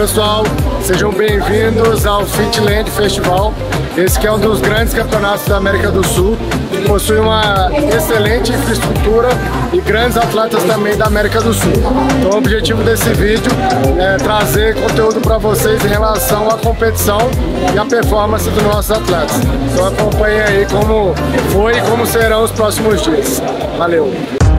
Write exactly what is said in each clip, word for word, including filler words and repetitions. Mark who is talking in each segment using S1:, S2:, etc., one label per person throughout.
S1: pessoal, sejam bem-vindos ao Fitland Festival. Esse que é um dos grandes campeonatos da América do Sul, que possui uma excelente infraestrutura e grandes atletas também da América do Sul. Então o objetivo desse vídeo é trazer conteúdo para vocês em relação à competição e à performance dos nossos atletas. Então acompanhem aí como foi e como serão os próximos dias. Valeu!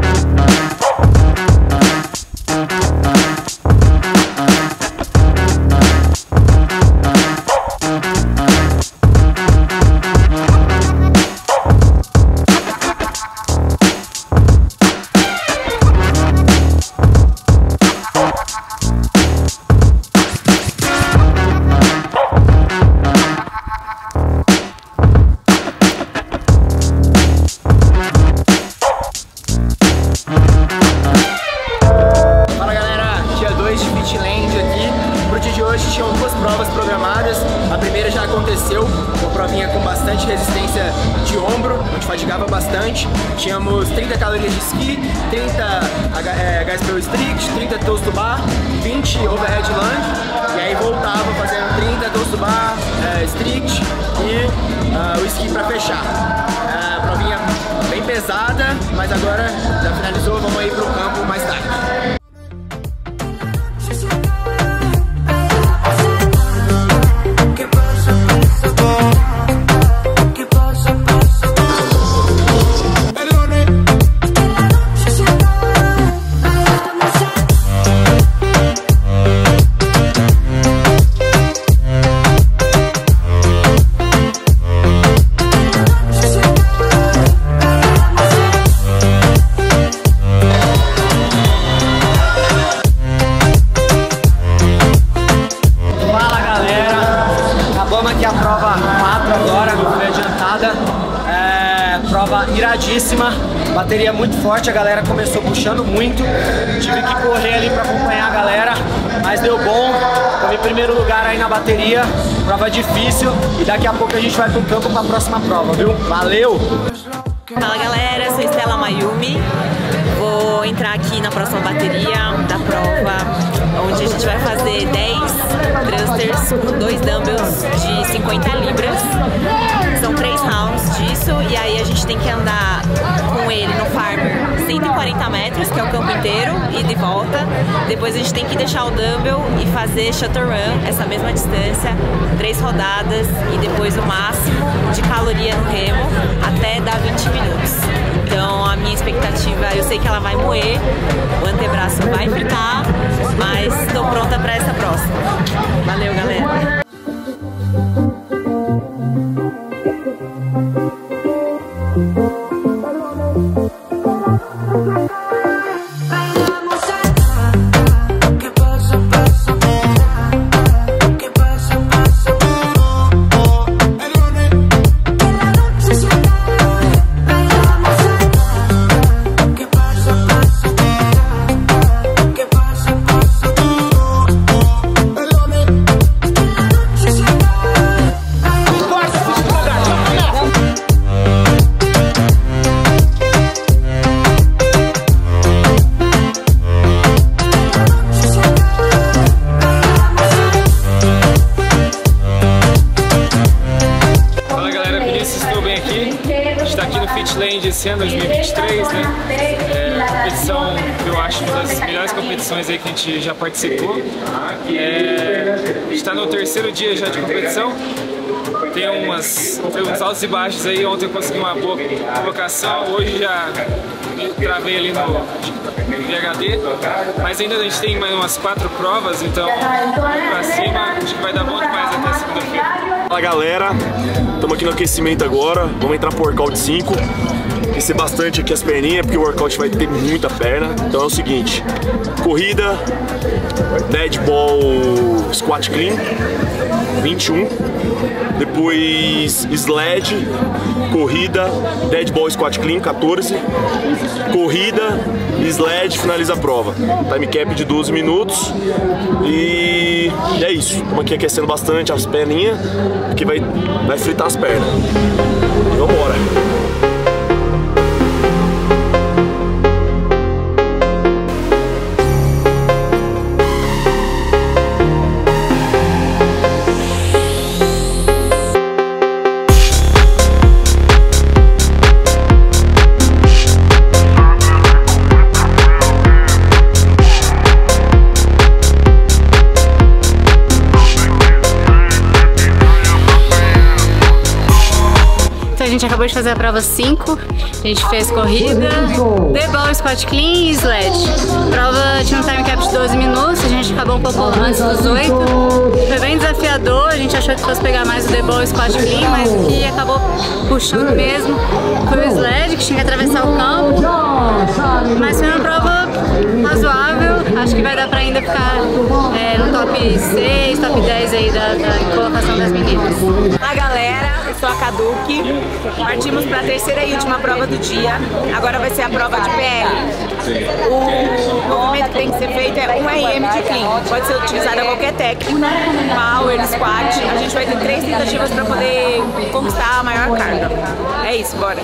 S2: Hoje tinham duas provas programadas. A primeira já aconteceu, uma provinha com bastante resistência de ombro, onde fadigava bastante. Tínhamos trinta calorias de esqui, trinta é, H S P strict, trinta toes to bar, vinte overhead lunge, e aí voltava fazendo trinta toes to bar, é, strict e uh, o esqui para fechar. É, provinha bem pesada, mas agora já finalizou, vamos aí pro campo mais tarde. Aqui a prova quatro agora, foi adiantada, é, prova iradíssima, bateria muito forte, a galera começou puxando muito, tive que correr ali para acompanhar a galera, mas deu bom, tô em primeiro lugar aí na bateria, prova difícil e daqui a pouco a gente vai pro campo para a próxima prova, viu? Valeu!
S3: Fala galera, eu sou Estela Mayumi, vou entrar aqui na próxima bateria da prova, onde a gente vai fazer dez thrusters com dois dumbbells de cinquenta libras. São três rounds disso e aí a gente tem que andar com ele no farmer cento e quarenta metros, que é o campo inteiro, e de volta. Depois a gente tem que deixar o dumbbell e fazer shuttle run, essa mesma distância, três rodadas e depois o máximo de caloria no remo até dar vinte minutos. Então a minha expectativa, eu sei que ela vai moer, o antebraço vai fritar, mas estou pronta para essa próxima. Valeu, galera!
S4: Fitland esse ano, dois mil e vinte e três, né? É, competição que eu acho uma das melhores competições aí que a gente já participou. É, a gente está no terceiro dia já de competição. Tem umas, tem uns altos e baixos aí. Ontem eu consegui uma boa colocação, hoje já travei ali no V H D, mas ainda a gente tem mais umas quatro provas, então pra cima acho que vai dar bom demais até segunda-feira.
S5: Fala galera, estamos aqui no aquecimento agora, vamos entrar pro workout cinco, aquecer bastante aqui as perninhas, porque o workout vai ter muita perna. Então é o seguinte, corrida, dead ball squat clean, vinte e um, depois sled, corrida, dead ball squat clean, quatorze, corrida, sled, finaliza a prova. Time cap de doze minutos e é isso. Estamos aqui aquecendo bastante as perninhas, porque vai, vai fritar as pernas. Vambora!
S6: acabou de fazer a prova cinco, a gente fez corrida, D-ball, squat clean e sled. A prova tinha um time cap de doze minutos, a gente acabou um pouco antes dos oito. Foi bem desafiador, a gente achou que fosse pegar mais o D-ball e squat clean, mas o que acabou puxando mesmo foi o sled, que tinha que atravessar o campo. Mas foi uma prova razoável, acho que vai dar pra ainda ficar é, no top seis, top dez aí da, da colocação das meninas.
S3: Olá galera, eu sou a Kaduki, partimos para a terceira e última prova do dia, agora vai ser a prova de P R. O movimento que tem que ser feito é um R M de clean, pode ser utilizado a qualquer técnica, power, squat, a gente vai ter três tentativas para poder conquistar a maior carga. É isso, bora!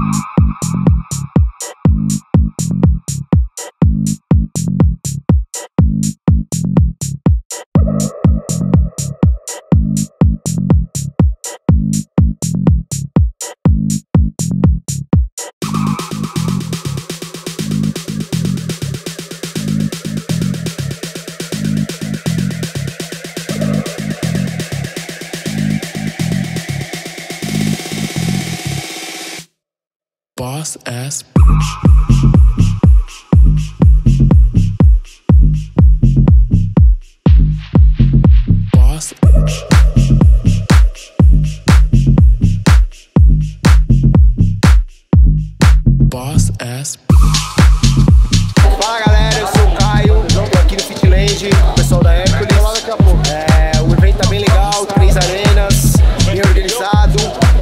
S7: Boss ass bitch. Boss bitch. Boss ass bitch.
S2: Fala galera, eu sou o Caio, tô aqui no Fitland, o pessoal da Hércules. É, o evento tá bem legal, três arenas, bem organizado.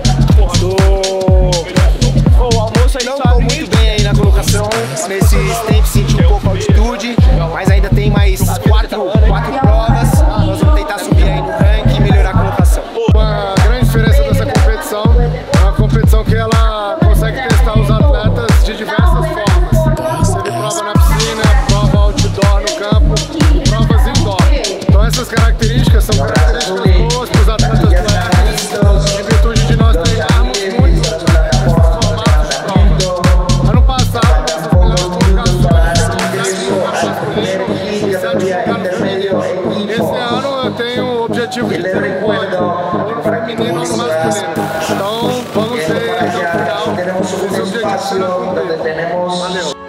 S2: O almoço aí não ficou muito bem aí na colocação, nesses tempos senti um pouco a altitude, mas ainda tem mais quatro, quatro provas, nós vamos tentar subir aí no ranking e melhorar a colocação.
S1: Uma grande diferença dessa competição é uma competição que ela consegue testar os atletas de diversas formas. Teve prova na piscina, prova outdoor no campo e provas indoor. Então essas características são características boas para os atletas do Hércules, em virtude de nós treinarmos muito esses formatos de prova. Ano passado, nessas colocações, esse ano eu tenho o objetivo de ter um pódio, ou no feminino ou no masculino. Então vamos ver até o final esse objetivo. Valeu!